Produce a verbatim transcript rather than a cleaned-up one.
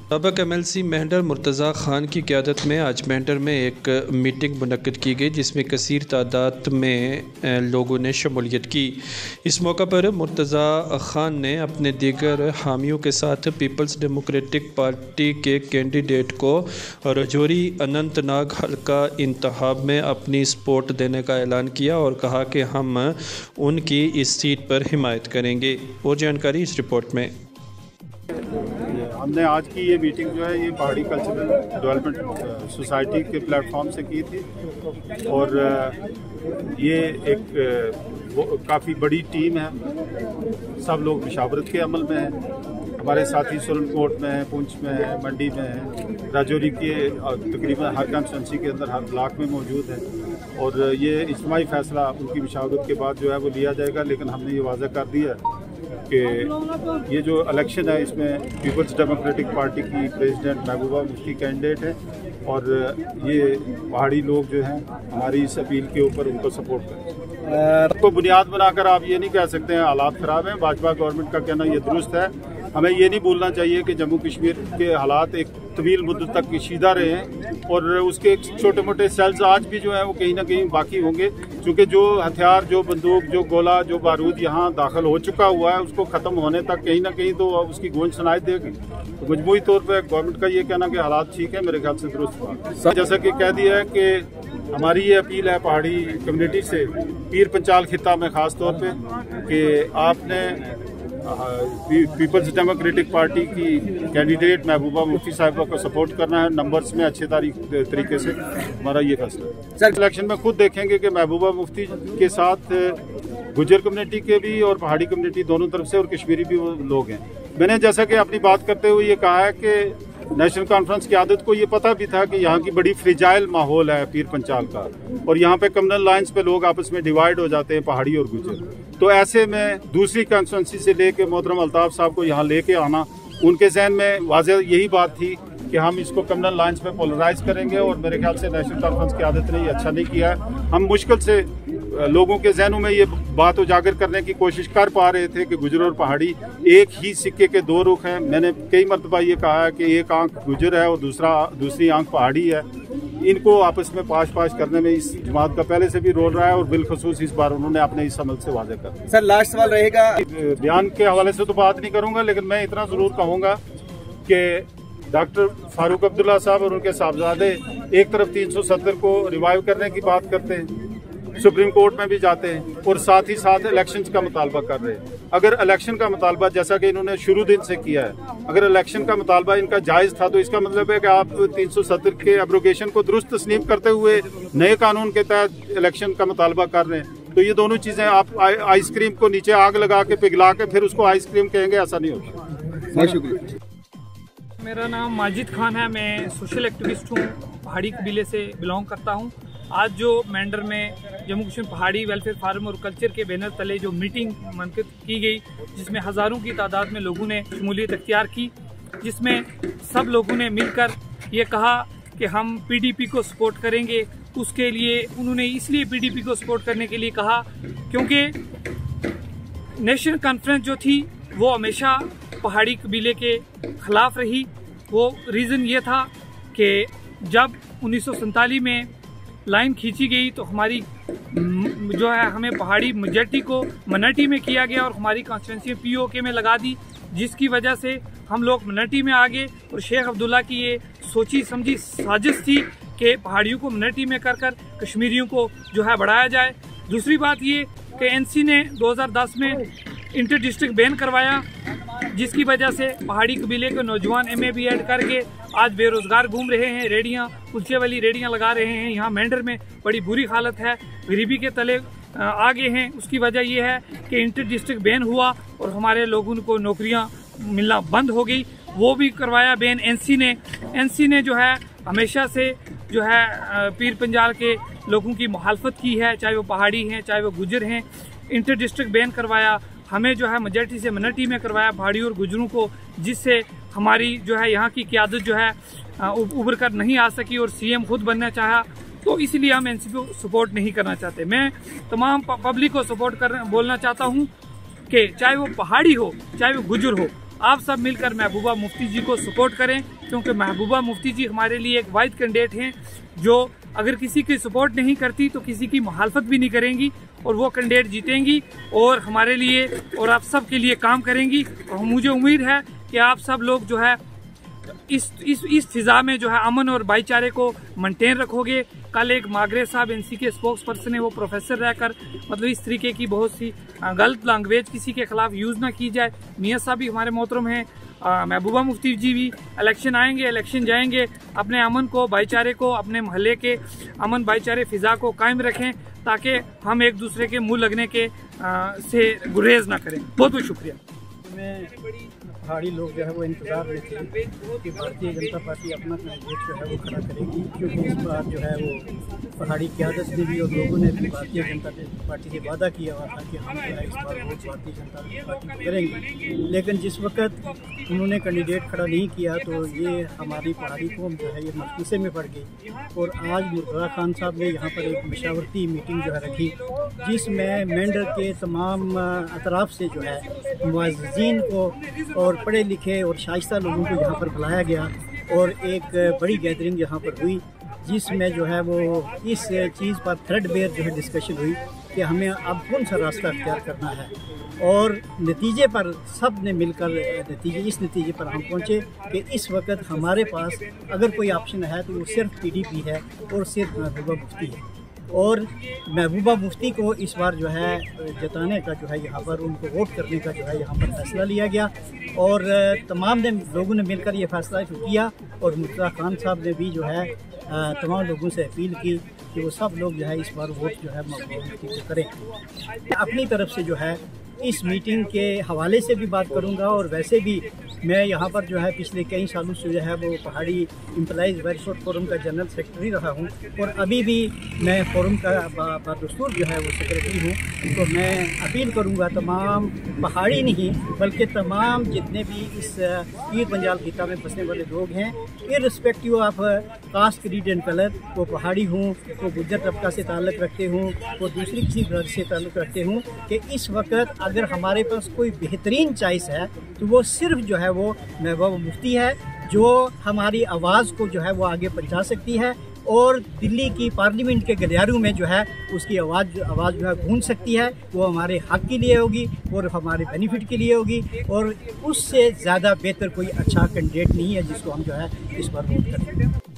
सबक M L C मेहंडर मुर्तज़ा ख़ान की क़यादत में आज मेहंडर में एक मीटिंग मुनक़्क़द की गई, जिसमें कसीर तादाद में लोगों ने शमूलियत की। इस मौका पर मुर्तज़ा ख़ान ने अपने दीगर हामियों के साथ पीपल्स डेमोक्रेटिक पार्टी के कैंडिडेट को रजौरी अनंतनाग हल्का इंतखाब में अपनी सपोर्ट देने का ऐलान किया और कहा कि हम उनकी इस सीट पर हिमायत करेंगे। और जानकारी इस रिपोर्ट में। हमने आज की ये मीटिंग जो है ये पहाड़ी कल्चरल डेवलपमेंट सोसाइटी के प्लेटफॉर्म से की थी और ये एक काफ़ी बड़ी टीम है। सब लोग मुशावरत के अमल में हैं। हमारे साथी सुरनकोट में हैं, पुंछ में हैं, मंडी में हैं, राजौरी के तकरीबन हर कंस्टिट्यूंसी के अंदर हर ब्लॉक में मौजूद हैं और ये इज्तिमाई फैसला उनकी मुशावरत के बाद जो है वो लिया जाएगा। लेकिन हमने ये वाज़ह कर दिया कि ये जो इलेक्शन है इसमें पीपल्स डेमोक्रेटिक पार्टी की प्रेसिडेंट महबूबा मुफ्ती कैंडिडेट है और ये पहाड़ी लोग जो हैं हमारी इस अपील के ऊपर उनको सपोर्ट करें। तो बुनियाद बनाकर आप ये नहीं कह सकते हैं हालात ख़राब हैं। भाजपा गवर्नमेंट का कहना ये दुरुस्त है। हमें ये नहीं भूलना चाहिए कि जम्मू कश्मीर के हालात एक तवील मुद्दत तक कशीदा रहे हैं और उसके छोटे मोटे सेल्स आज भी जो है वो कहीं ना कहीं बाकी होंगे, क्योंकि जो हथियार, जो बंदूक, जो गोला, जो बारूद यहाँ दाखिल हो चुका हुआ है उसको ख़त्म होने तक कहीं ना कहीं तो उसकी गूंज सुनाई देगी। तो मजमूई तौर पर गवर्नमेंट का ये कहना कि हालात ठीक है, मेरे ख्याल से दुरुस्त बात। जैसा कि कह दिया है कि हमारी ये अपील है पहाड़ी कम्युनिटी से, पीर पंचाल खिता में ख़ास तौर पर, कि आपने पीपल्स डेमोक्रेटिक पार्टी की कैंडिडेट महबूबा मुफ्ती साहिबा को सपोर्ट करना है। नंबर्स में अच्छे तरीके से हमारा ये फैसला है। इलेक्शन में खुद देखेंगे कि महबूबा मुफ्ती के साथ गुजर कम्युनिटी के भी और पहाड़ी कम्युनिटी दोनों तरफ से और कश्मीरी भी वो लोग हैं। मैंने जैसा कि अपनी बात करते हुए ये कहा है कि नेशनल कॉन्फ्रेंस की आदत को ये पता भी था कि यहाँ की बड़ी फ्रिजाइल माहौल है पीर पंचाल का और यहाँ पे कम्युनल लाइंस पे लोग आपस में डिवाइड हो जाते हैं, पहाड़ी और गुजर। तो ऐसे में दूसरी कॉन्स्टिट्यूंसी से लेके मोहतरम अल्ताफ साहब को यहाँ लेके आना, उनके जहन में वाज़ेह यही बात थी कि हम इसको कम्युनल लाइंस पे पोलराइज करेंगे और मेरे ख्याल से नेशनल कॉन्फ्रेंस की आदत ने ये अच्छा नहीं किया है। हम मुश्किल से लोगों के जहनों में ये बात उजागर करने की कोशिश कर पा रहे थे कि गुजर और पहाड़ी एक ही सिक्के के दो रुख हैं। मैंने कई मरतबा ये कहा है कि एक आंख गुजर है और दूसरा दूसरी आंख पहाड़ी है। इनको आपस में पाश पाश करने में इस जमात का पहले से भी रोल रहा है और बिलखसूस इस बार उन्होंने अपने इस अमल से वाज़ेह कर। सर लास्ट सवाल रहेगा, बयान के हवाले से तो बात नहीं करूंगा, लेकिन मैं इतना जरूर कहूंगा कि डॉक्टर फारूक अब्दुल्ला साहब और उनके साहबजादे एक तरफ तीन सौ सत्तर को रिवाइव करने की बात करते हैं, सुप्रीम कोर्ट में भी जाते हैं और साथ ही साथ इलेक्शन का मुतालबा कर रहे हैं। अगर इलेक्शन का मुतालबा जैसा कि इन्होंने शुरू दिन से किया है, अगर इलेक्शन का मुतालबा इनका जायज़ था तो इसका मतलब है कि आप तीन सौ सत्तर के एब्रोगेशन को दुरुस्त तस्लीम करते हुए नए कानून के तहत इलेक्शन का मुतालबा कर रहे हैं। तो ये दोनों चीज़ें, आप आइसक्रीम को नीचे आग लगा के पिघला के फिर उसको आइसक्रीम कहेंगे, ऐसा नहीं होता। बहुत शुक्रिया। मेरा नाम माजिद खान है, मैं सोशल एक्टिविस्ट हूँ, पहाड़ी कबीले से बिलोंग करता हूँ। आज जो मेंढर में जम्मू कश्मीर पहाड़ी वेलफेयर फार्म और कल्चर के बैनर तले जो मीटिंग मुनक़्क़िद की गई, जिसमें हज़ारों की तादाद में लोगों ने शमूलियत अख्तियार की, जिसमें सब लोगों ने मिलकर ये कहा कि हम पीडीपी को सपोर्ट करेंगे। उसके लिए उन्होंने इसलिए पीडीपी को सपोर्ट करने के लिए कहा क्योंकि नेशनल कॉन्फ्रेंस जो थी वो हमेशा पहाड़ी कबीले के ख़िलाफ़ रही। वो रीज़न ये था कि जब उन्नीस सौ सैंतालीस में लाइन खींची गई तो हमारी जो है हमें पहाड़ी मेजॉरिटी को मिनॉरिटी में किया गया और हमारी कॉन्स्टिट्यूंसी पीओके में लगा दी, जिसकी वजह से हम लोग मिनॉरिटी में आ गए। और शेख अब्दुल्ला की ये सोची समझी साजिश थी कि पहाड़ियों को मिनॉरिटी में कर कर कश्मीरियों को जो है बढ़ाया जाए। दूसरी बात ये कि एनसी ने दो हज़ार दस में इंटर डिस्ट्रिक्ट बैन करवाया, जिसकी वजह से पहाड़ी कबीले के नौजवान एम ए बी एड करके आज बेरोजगार घूम रहे हैं, रेडियां, कुल्चे वाली रेडियां लगा रहे हैं। यहाँ मेंढर में बड़ी बुरी हालत है, गरीबी के तले आगे हैं। उसकी वजह यह है कि इंटर डिस्ट्रिक्ट बैन हुआ और हमारे लोगों को नौकरियां मिलना बंद हो गई। वो भी करवाया बैन एनसी ने। एनसी ने जो है हमेशा से जो है पीर पंजाल के लोगों की मुखालफत की है, चाहे वो पहाड़ी हैं चाहे वो गुजर हैं। इंटर डिस्ट्रिक्ट बैन करवाया, हमें जो है मेजॉरिटी से मिनॉरिटी में करवाया पहाड़ी और गुजरों को, जिससे हमारी जो है यहाँ की क़यादत जो है उभर कर नहीं आ सकी और सीएम खुद बनना चाहा। तो इसलिए हम एनसीपी को सपोर्ट नहीं करना चाहते। मैं तमाम पब्लिक को सपोर्ट कर बोलना चाहता हूँ कि चाहे वो पहाड़ी हो चाहे वो गुजर हो, आप सब मिलकर महबूबा मुफ्ती जी को सपोर्ट करें, क्योंकि महबूबा मुफ्ती जी हमारे लिए एक वाहिद कैंडिडेट हैं जो अगर किसी की सपोर्ट नहीं करती तो किसी की मुखालफत भी नहीं करेंगी, और वो कैंडिडेट जीतेंगी और हमारे लिए और आप सब के लिए काम करेंगी। और मुझे उम्मीद है कि आप सब लोग जो है इस इस इस फिजा में जो है अमन और भाईचारे को मेंटेन रखोगे। कल एक मागरे साहब एनसी के स्पोक्स पर्सन है, वो प्रोफेसर रहकर मतलब इस तरीके की बहुत सी गलत लैंग्वेज किसी के खिलाफ यूज़ ना की जाए। मियाँ साहब भी हमारे मोहतरम हैं, महबूबा मुफ्ती जी भी इलेक्शन आएंगे, इलेक्शन जाएंगे, अपने अमन को, भाईचारे को, अपने मोहल्ले के अमन भाईचारे फिजा को कायम रखें ताकि हम एक दूसरे के मुंह लगने के आ, से गुरेज ना करें। बहुत बहुत शुक्रिया। में पहाड़ी लोग जो है वो इंतज़ार में थे कि भारतीय जनता पार्टी अपना कैंडिडेट जो है वो खड़ा करेगी, क्योंकि इस बार जो है वो पहाड़ी क़यादत ने भी और लोगों ने भी भारतीय जनता पार्टी से वादा किया हुआ था कि हम जो है इस बार वोट भारतीय जनता पार्टी को करेंगे। लेकिन जिस वक्त उन्होंने कैंडिडेट खड़ा नहीं किया तो ये हमारी पहाड़ी कौम जो है ये मफसूसे में पड़ गई। और आज मुर्तज़ा खान साहब ने यहाँ पर एक मशावरती मीटिंग जो है रखी, जिसमें मेंढर के तमाम अतराफ़ से जो है मुअज़्ज़िन को और पढ़े लिखे और शाइस्ता लोगों को यहाँ पर बुलाया गया और एक बड़ी गैदरिंग यहाँ पर हुई, जिसमें जो है वो इस चीज़ पर थ्रेडबेयर जो है डिस्कशन हुई कि हमें अब कौन सा रास्ता अख्तियार करना है। और नतीजे पर सब ने मिलकर नतीजे इस नतीजे पर हम पहुँचे कि इस वक्त हमारे पास अगर कोई ऑप्शन है तो वो सिर्फ पीडीपी है और सिर्फ महबूबा मुफ्ती है। और महबूबा मुफ्ती को इस बार जो है जताने का जो है यहाँ पर उनको वोट करने का जो है यहाँ पर फैसला लिया गया और तमाम ने लोगों ने मिलकर ये फैसला किया। और मुर्तज़ा खान साहब ने भी जो है तमाम लोगों से अपील की कि वो सब लोग जो है इस बार वोट जो है महबूबा मुफ्ती को करें। अपनी तरफ से जो है इस मीटिंग के हवाले से भी बात करूंगा और वैसे भी मैं यहाँ पर जो है पिछले कई सालों से जो है वो पहाड़ी एम्प्लॉइज़ वेलफेयर फोरम का जनरल सेक्रेटरी रहा हूँ और अभी भी मैं फोरम का बदस्तूर जो है वो सेक्रेटरी हूँ। तो मैं अपील करूँगा तमाम पहाड़ी नहीं बल्कि तमाम जितने भी इस पीर पंजाल खिता में बसने वाले लोग हैं, irrespective of caste, creed and colour, वो पहाड़ी हूँ, वो गुज्जर तबका से ताल्लुक़ रखते हूँ, वो दूसरी किसी घर से ताल्लुक़ रखते हूँ, कि इस वक्त अगर हमारे पास कोई बेहतरीन चॉइस है तो वो सिर्फ जो है वो महबूबा मुफ्ती है, जो हमारी आवाज़ को जो है वो आगे पहुंचा सकती है और दिल्ली की पार्लियामेंट के गलियारों में जो है उसकी आवाज़ आवाज़ जो है गूंज सकती है। वो हमारे हक़ के लिए होगी और हमारे बेनिफिट के लिए होगी और उससे ज़्यादा बेहतर कोई अच्छा कैंडिडेट नहीं है जिसको हम जो है इस बार वोट करें।